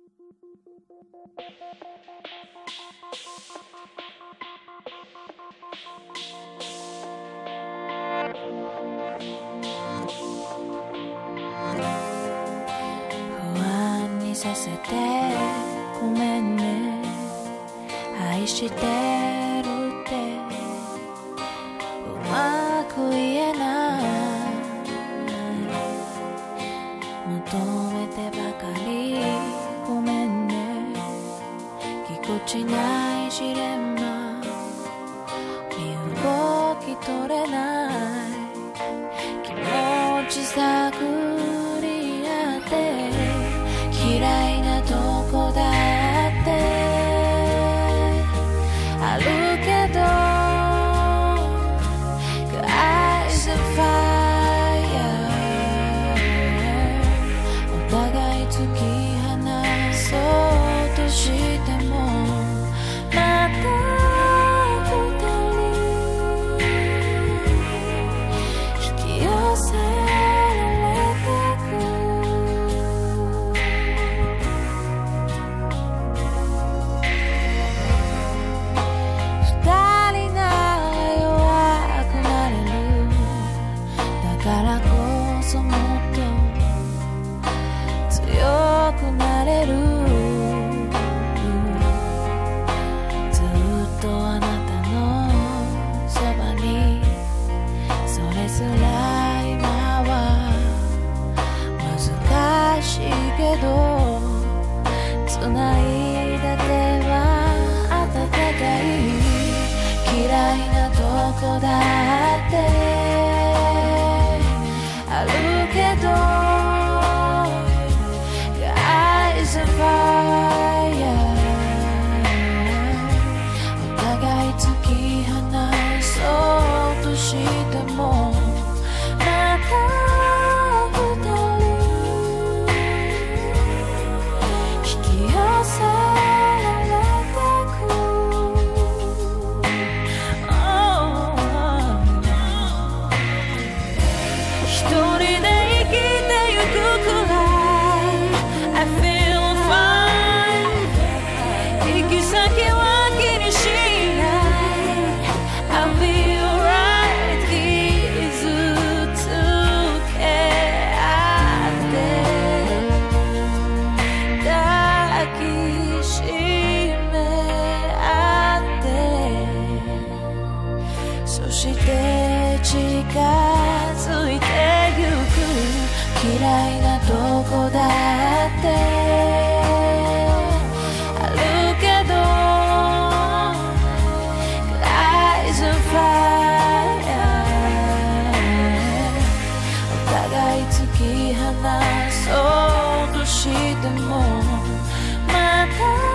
不安にさせてごめんね、愛してるってうまく言えない、求めてばかりごめんね、ぎこちないジレンマ、身動き取れない気持ち探り合って、嫌いなとこだってあるけど Eyes on fire、 お互い突き放そうとしてもまた二人引き寄せられてく、二人なら弱くなれる、だからこそもっと強くなれる、ずっとあなたのそばに、それすら今は難しいけど、繋いだ手は温かい、嫌いなとこだってあるけど Eyes on fire、 お互い突き放そうとしてもまた二人引き寄せられてく、一人で生きてゆくくらい I feel fine、 行き先は気にしない、 I feel right、 傷つけ合って抱きしめ合って、そして近づいてゆく、嫌いなとこだってあるけど Eyes on fire、 お互い突き放そうとしてもまた